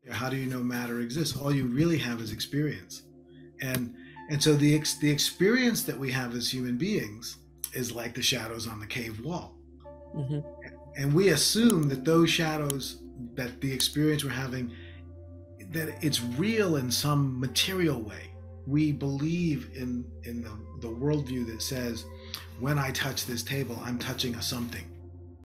How do you know matter exists? All you really have is experience. And and so the experience that we have as human beings is like the shadows on the cave wall. Hmm. And we assume that those shadows, that the experience we're having, that it's real in some material way. We believe in the worldview that says, when I touch this table, I'm touching a something.